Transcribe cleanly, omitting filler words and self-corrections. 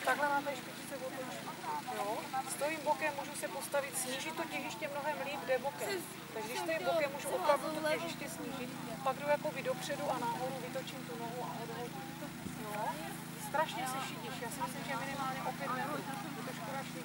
takhle na té špičce otočit. Jo? Stojím bokem, můžu se postavit, snížit to těžiště mnohem líp, jde bokem. Takže když stojím bokem, můžu opravdu to těžiště snížit, pak jdu jakoby dopředu a nahoru vytočím tu nohu a odhodím. Jo? Strašně se šidíš, já si myslím, že minimálně o 5 metrů. Je to škoda